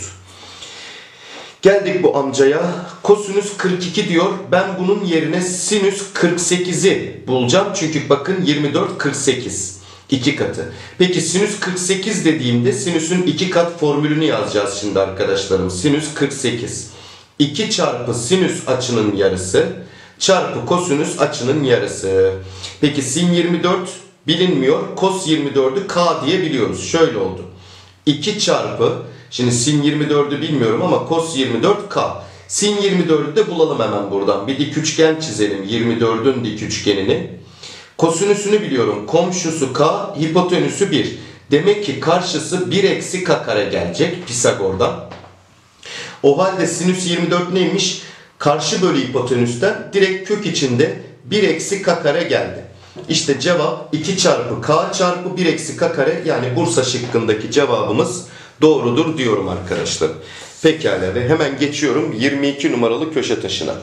Geldik bu amcaya. Kosinüs kırk iki diyor. Ben bunun yerine sinüs kırk sekizi bulacağım. Çünkü bakın yirmi dört kırk sekiz. iki katı. Peki sinüs kırk sekiz dediğimde sinüsün iki kat formülünü yazacağız şimdi arkadaşlarım. Sinüs kırk sekiz. iki çarpı sinüs açının yarısı çarpı kosinüs açının yarısı. Peki sin yirmi dört bilinmiyor. Kos yirmi dördü k diye biliyoruz. Şöyle oldu. iki çarpı, şimdi sin yirmi dördü bilmiyorum ama kos yirmi dört k. Sin yirmi dördü de bulalım hemen buradan. Bir dik üçgen çizelim. yirmi dördün dik üçgenini. Kosinüsünü biliyorum. Komşusu k, hipotenüsü bir. Demek ki karşısı bir eksi k kare gelecek Pisagor'dan. O halde sinüs yirmi dört neymiş? Karşı bölü hipotenüsten direkt kök içinde bir eksi k kare geldi. İşte cevap iki çarpı k çarpı bir eksi k kare, yani Bursa şıkkındaki cevabımız doğrudur diyorum arkadaşlar. Pekala ve hemen geçiyorum yirmi iki numaralı köşe taşına.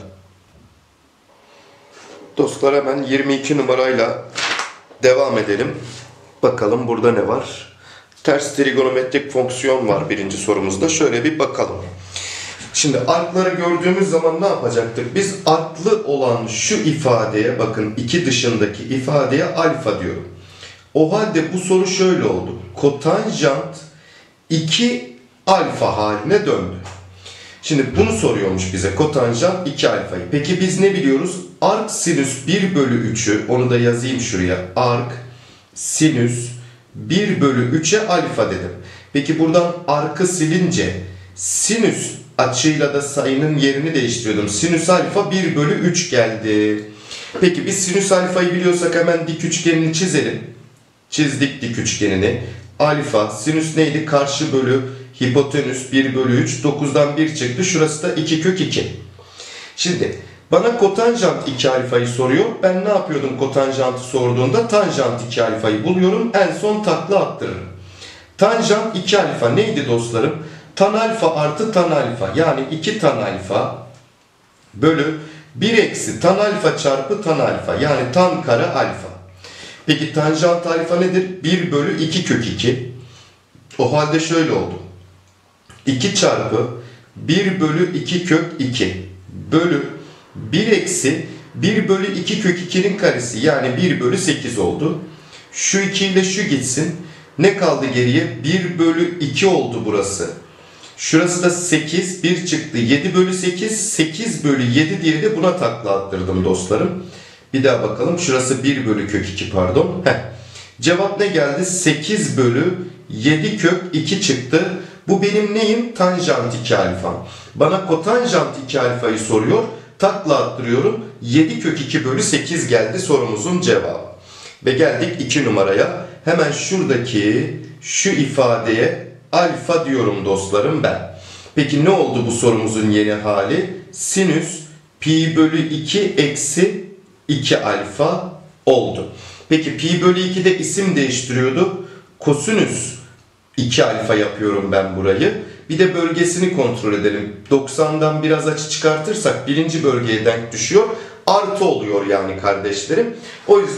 Dostlar hemen yirmi iki numarayla devam edelim. Bakalım burada ne var? Ters trigonometrik fonksiyon var birinci sorumuzda. Şöyle bir bakalım. Şimdi artları gördüğümüz zaman ne yapacaktık? Biz artlı olan şu ifadeye, bakın iki dışındaki ifadeye alfa diyorum. O halde bu soru şöyle oldu. Kotanjant iki alfa haline döndü. Şimdi bunu soruyormuş bize, kotanjant iki alfayı. Peki biz ne biliyoruz? Arc sinüs bir bölü üçü, onu da yazayım şuraya. Arc sinüs bir bölü üçe alfa dedim. Peki buradan arc'ı silince sinüs açıyla da sayının yerini değiştiriyordum. Sinüs alfa bir bölü üç geldi. Peki biz sinüs alfayı biliyorsak hemen dik üçgenini çizelim. Çizdik dik üçgenini. Alfa, sinüs neydi? Karşı bölü hipotenüs bir bölü üç. dokuzdan bir çıktı. Şurası da iki kök iki. Şimdi bana kotanjant iki alfayı soruyor. Ben ne yapıyordum kotanjantı sorduğunda? Tanjant iki alfayı buluyorum. En son takla attırırım. Tanjant iki alfa neydi dostlarım? Tan alfa artı tan alfa, yani iki tan alfa bölü bir eksi tan alfa çarpı tan alfa, yani tan kare alfa. Peki tanjant alfa nedir? bir bölü iki kök iki. O halde şöyle oldu. iki çarpı bir bölü iki kök iki bölü bir eksi bir bölü iki kök ikinin karesi, yani bir bölü sekiz oldu. Şu iki ile şu gitsin. Ne kaldı geriye? bir bölü iki oldu burası. Şurası da sekiz, bir çıktı. yedi bölü sekiz, sekiz bölü yedi diye de buna takla attırdım dostlarım. Bir daha bakalım. Şurası bir bölü kök iki, pardon. Heh. Cevap ne geldi? sekiz bölü yedi kök iki çıktı. Bu benim neyim? Tanjant iki alfa. Bana kotanjant iki alfayı soruyor. Takla attırıyorum. yedi kök iki bölü sekiz geldi sorumuzun cevabı. Ve geldik iki numaraya. Hemen şuradaki şu ifadeye alfa diyorum dostlarım ben. Peki ne oldu bu sorumuzun yeni hali? Sinüs pi bölü iki eksi iki alfa oldu. Peki pi bölü iki de isim değiştiriyordu. Kosinüs iki alfa yapıyorum ben burayı. Bir de bölgesini kontrol edelim. doksandan biraz açı çıkartırsak birinci bölgeye denk düşüyor. Artı oluyor yani kardeşlerim. O yüzden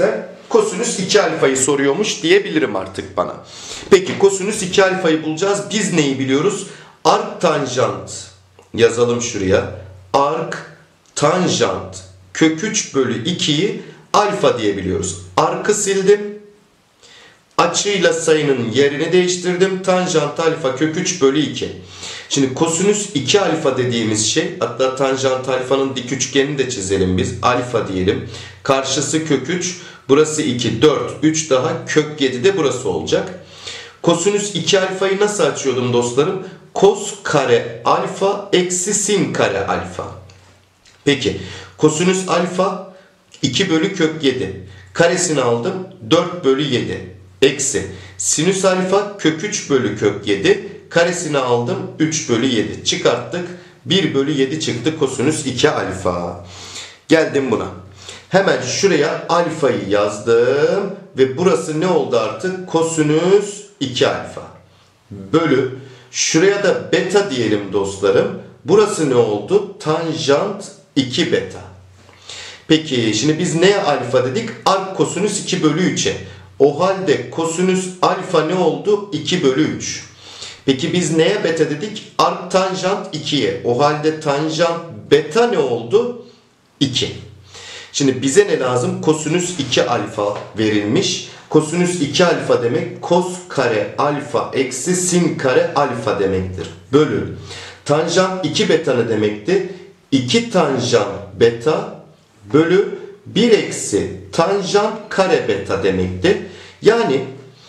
kosinüs iki alfayı soruyormuş diyebilirim artık bana. Peki kosinüs iki alfayı bulacağız. Biz neyi biliyoruz? Ark tanjant yazalım şuraya. Ark tanjant kök üç bölü ikiyi alfa diyebiliyoruz. Arkı sildim. Açıyla sayının yerini değiştirdim. Tanjant alfa kök üç bölü iki. Şimdi kosinüs iki alfa dediğimiz şey, hatta tanjant alfanın dik üçgenini de çizelim biz. Alfa diyelim. Karşısı kök üç. Burası iki, dört, üç daha kök yedi de burası olacak. Kosinüs iki alfayı nasıl açıyordum dostlarım? Kos kare alfa eksi sin kare alfa. Peki kosinüs alfa iki bölü kök yedi. Karesini aldım. dört bölü yedi. Eksi sinüs alfa kök üç bölü kök yedi. Karesini aldım. üç bölü yedi. Çıkarttık. bir bölü yedi çıktı kosinüs iki alfa. Geldim buna. Hemen şuraya alfayı yazdım. Ve burası ne oldu artık? Kosinüs iki alfa. Bölü. Şuraya da beta diyelim dostlarım. Burası ne oldu? Tanjant iki beta. Peki şimdi biz neye alfa dedik? Ark kosinüs iki bölü üçe. O halde kosinüs alfa ne oldu? iki bölü üç. Peki biz neye beta dedik? Ark tanjant ikiye. O halde tanjant beta ne oldu? iki. Şimdi bize ne lazım? Kosinüs iki alfa verilmiş. Kosinüs iki alfa demek kos kare alfa eksi sin kare alfa demektir. Bölü. Tanjant iki beta ne demekti? iki tanjant beta bölü bir eksi tanjant kare beta demekti. Yani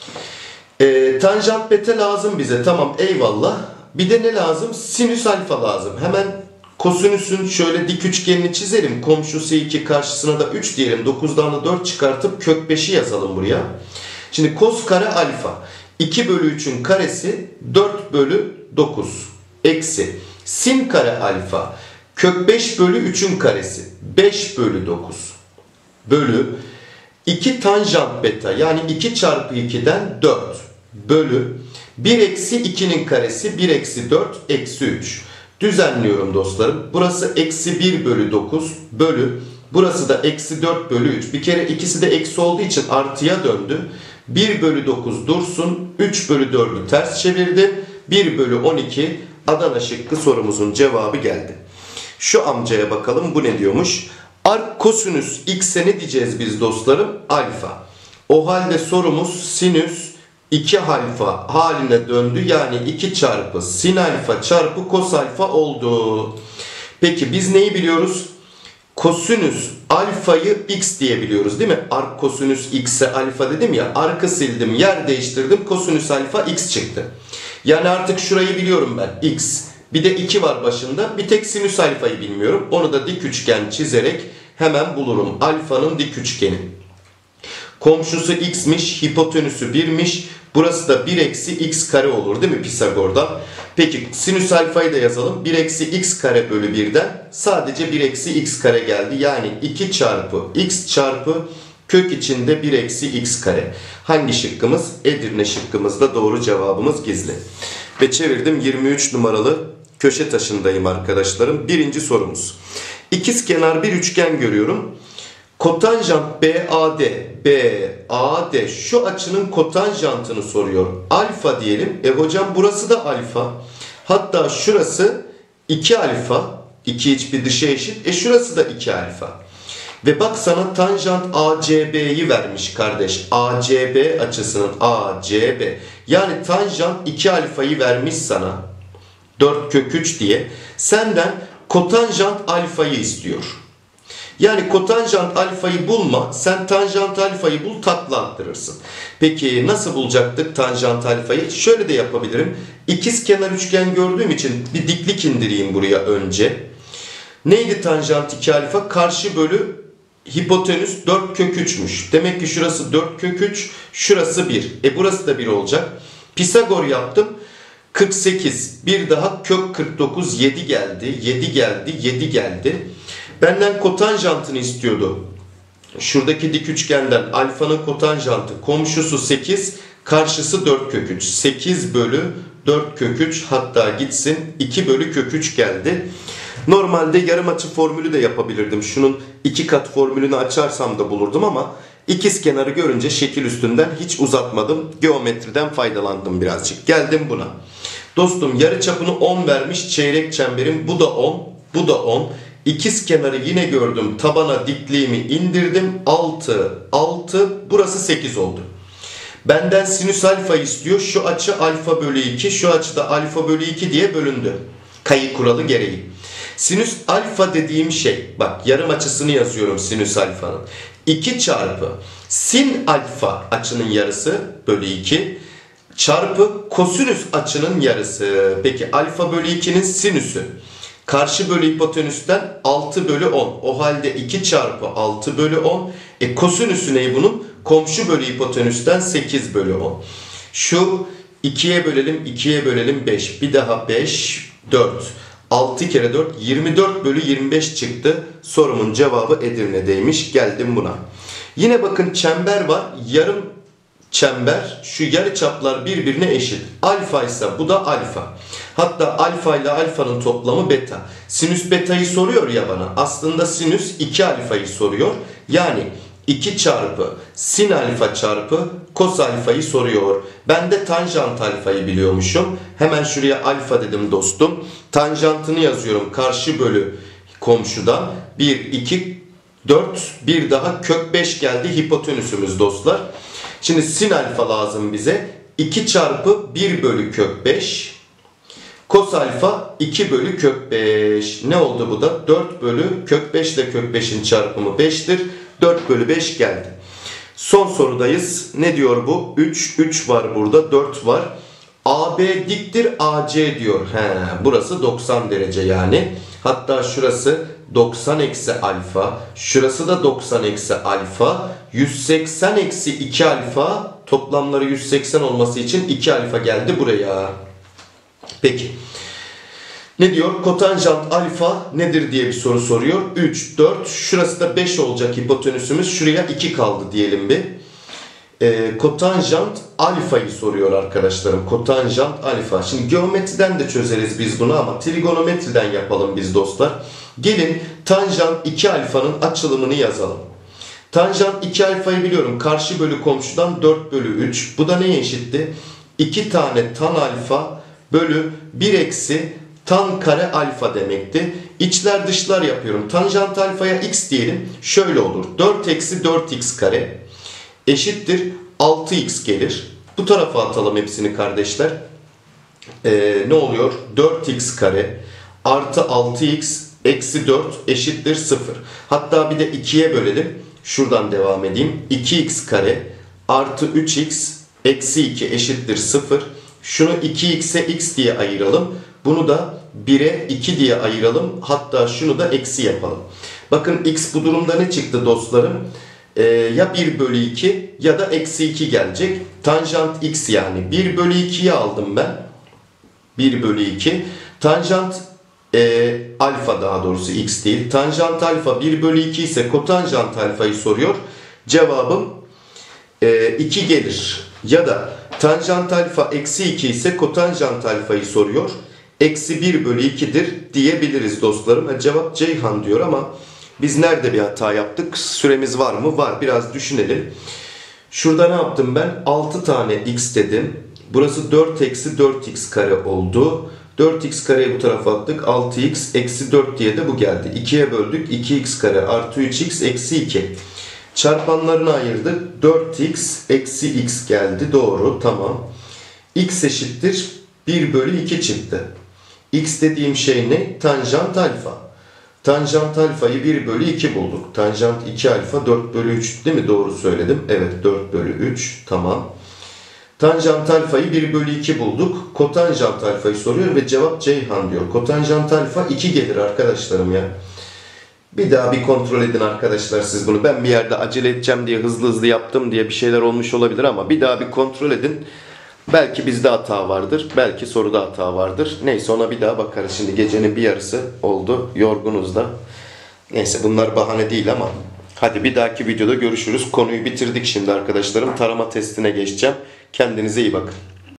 e, tanjant beta lazım bize. Tamam, eyvallah. Bir de ne lazım? Sinüs alfa lazım. Hemen kosinüsün şöyle dik üçgenini çizelim. Komşusu iki, karşısına da üç diyelim. dokuzdan da dört çıkartıp kök beşi yazalım buraya. Şimdi kos kare alfa iki bölü üçün karesi dört bölü dokuz. Eksi sin kare alfa kök beş bölü üçün karesi beş bölü dokuz. Bölü iki tanjant beta yani iki çarpı ikiden dört. Bölü bir eksi ikinin karesi bir eksi dört eksi üç. Düzenliyorum dostlarım. Burası eksi bir bölü dokuz bölü. Burası da eksi dört bölü üç. Bir kere ikisi de eksi olduğu için artıya döndü. bir bölü dokuz dursun. üç bölü dördü ters çevirdim. bir bölü on iki Adana şıkkı sorumuzun cevabı geldi. Şu amcaya bakalım, bu ne diyormuş? Ark kosinüs x'e ne diyeceğiz biz dostlarım? Alfa. O halde sorumuz sinüs iki alfa haline döndü. Yani iki çarpı sin alfa çarpı kos alfa oldu. Peki biz neyi biliyoruz? Kosinüs alfayı x diye biliyoruz değil mi? Ark kosinüs x'e alfa dedim ya. Arkı sildim, yer değiştirdim. Kosinüs alfa x çıktı. Yani artık şurayı biliyorum ben. X. Bir de iki var başında. Bir tek sinüs alfayı bilmiyorum. Onu da dik üçgen çizerek hemen bulurum. Alfanın dik üçgeni. Komşusu x'miş. Hipotenüsü birmiş. Burası da bir eksi x kare olur değil mi Pisagor'dan? Peki sinüs alfayı da yazalım. bir eksi x kare bölü birden sadece bir eksi x kare geldi. Yani iki çarpı x çarpı kök içinde bir eksi x kare. Hangi şıkkımız? Edirne şıkkımızda doğru cevabımız gizli. Ve çevirdim, yirmi üç numaralı köşe taşındayım arkadaşlarım. Birinci sorumuz. İkizkenar bir üçgen görüyorum. Kotanjant B A D. B A D şu açının kotanjantını soruyor. Alfa diyelim. E hocam burası da alfa. Hatta şurası iki alfa. iki iç bir dışa eşit. E şurası da iki alfa. Ve bak sana tanjant A C B'yi vermiş kardeş. A C B açısının A C B. Yani tanjant iki alfayı vermiş sana. dört kök üç diye. Senden kotanjant alfayı istiyor. Yani kotanjant alfayı bulma, sen tanjant alfayı bul, takla attırırsın. Peki nasıl bulacaktık tanjant alfayı? Şöyle de yapabilirim. İkizkenar üçgen gördüğüm için bir diklik indireyim buraya önce. Neydi tanjant iki alfa? Karşı bölü hipotenüs dört kök üçmüş. Demek ki şurası dört kök üç, şurası bir. E burası da bir olacak. Pisagor yaptım. kırk sekiz. Bir daha kök kırk dokuz, yedi geldi. yedi geldi, yedi geldi. Benden kotanjantını istiyordu. Şuradaki dik üçgenden alfanın kotanjantı komşusu sekiz, karşısı dört kök üç. sekiz bölü dört kök üç, hatta gitsin iki bölü kök üç geldi. Normalde yarım açı formülü de yapabilirdim. Şunun iki kat formülünü açarsam da bulurdum ama İkizkenarı görünce şekil üstünden hiç uzatmadım. Geometriden faydalandım birazcık. Geldim buna. Dostum yarıçapını on vermiş çeyrek çemberin. Bu da on. Bu da on. İkizkenarı yine gördüm. Tabana dikliğimi indirdim. altı, altı. Burası sekiz oldu. Benden sinüs alfa istiyor. Şu açı alfa bölü iki. Şu açı da alfa bölü iki diye bölündü. Kayı kuralı gereği. Sinüs alfa dediğim şey. Bak yarım açısını yazıyorum sinüs alfanın. iki çarpı sin alfa açının yarısı bölü iki. Çarpı kosinüs açının yarısı. Peki alfa bölü ikinin sinüsü. Karşı bölü hipotenüsten altı bölü on. O halde iki çarpı altı bölü on. E kosinüsü ne bunun? Komşu bölü hipotenüsten sekiz bölü on. Şu ikiye bölelim, ikiye bölelim beş. Bir daha beş, dört. altı kere dört, yirmi dört bölü yirmi beş çıktı. Sorumun cevabı Edirne'deymiş. Geldim buna. Yine bakın çember var. Yarım çember. Şu yarıçaplar birbirine eşit. Alfa ise bu da alfa. Hatta alfa ile alfanın toplamı beta. Sinüs betayı soruyor ya bana. Aslında sinüs iki alfayı soruyor. Yani iki çarpı sin alfa çarpı kos alfayı soruyor. Ben de tanjant alfayı biliyormuşum. Hemen şuraya alfa dedim dostum. Tanjantını yazıyorum. Karşı bölü komşudan bir, iki, dört, bir daha kök beş geldi hipotenüsümüz dostlar. Şimdi sin alfa lazım bize. iki çarpı bir bölü kök beş. Kos alfa iki bölü kök beş. Ne oldu bu da? dört bölü kök beş ile kök beşin çarpımı beştir. dört bölü beş geldi. Son sorudayız. Ne diyor bu? üç, üç var burada. dört var. A B diktir A C diyor. He, burası doksan derece yani. Hatta şurası doksan eksi alfa. Şurası da doksan eksi alfa. yüz seksen eksi iki alfa. Toplamları yüz seksen olması için iki alfa geldi buraya. Peki. Ne diyor? Kotanjant alfa nedir diye bir soru soruyor. üç, dört. Şurası da beş olacak hipotenüsümüz. Şuraya iki kaldı diyelim bir. E, kotanjant alfayı soruyor arkadaşlarım. Kotanjant alfa. Şimdi geometriden de çözeriz biz bunu ama trigonometriden yapalım biz dostlar. Gelin tanjant iki alfanın açılımını yazalım. Tanjant iki alfayı biliyorum. Karşı bölü komşudan dört bölü üç. Bu da neye eşitti? iki tane tan alfa bölü bir eksi tan kare alfa demekti. İçler dışlar yapıyorum. Tanjant alfaya x diyelim. Şöyle olur. dört eksi dört x kare eşittir altı x gelir. Bu tarafa atalım hepsini kardeşler. Ee, ne oluyor? dört x kare artı altı x eksi dört eşittir sıfır. Hatta bir de ikiye bölelim. Şuradan devam edeyim. iki x kare artı üç x eksi iki eşittir sıfır. Şunu iki x'e x diye ayıralım. Bunu da bire iki diye ayıralım. Hatta şunu da eksi yapalım. Bakın x bu durumda ne çıktı dostlarım? Ee, ya bir bölü iki ya da eksi iki gelecek. Tanjant x yani. bir bölü ikiyi aldım ben. bir bölü iki. Tanjant e, alfa daha doğrusu x değil. Tanjant alfa bir bölü iki ise kotanjant alfayı soruyor. Cevabım e, iki gelir. Ya da tanjant alfa eksi iki ise kotanjant alfayı soruyor. Eksi bir bölü ikidir diyebiliriz dostlarım. Cevap Ceyhan diyor ama biz nerede bir hata yaptık? Süremiz var mı? Var. Biraz düşünelim. Şurada ne yaptım ben? altı tane x dedim. Burası dört eksi dört x kare oldu. dört x kareyi bu tarafa attık. altı x eksi dört diye de bu geldi. ikiye böldük. iki x kare artı üç x eksi iki. Çarpanlarını ayırdık. dört x eksi x geldi. Doğru. Tamam. X eşittir bir bölü iki çıktı. X dediğim şey ne? Tanjant alfa. Tanjant alfayı bir bölü iki bulduk. Tanjant iki alfa dört bölü üç değil mi? Doğru söyledim. Evet dört bölü üç. Tamam. Tanjant alfayı bir bölü iki bulduk. Kotanjant alfayı soruyor ve cevap Ceyhan diyor. Kotanjant alfa iki gelir arkadaşlarım ya. Bir daha bir kontrol edin arkadaşlar siz bunu. Ben bir yerde acele edeceğim diye hızlı hızlı yaptım diye bir şeyler olmuş olabilir ama bir daha bir kontrol edin. Belki bizde hata vardır. Belki soruda hata vardır. Neyse ona bir daha bakarız. Şimdi gecenin bir yarısı oldu. Yorgunuz da. Neyse bunlar bahane değil ama. Hadi bir dahaki videoda görüşürüz. Konuyu bitirdik şimdi arkadaşlarım. Tarama testine geçeceğim. Kendinize iyi bakın.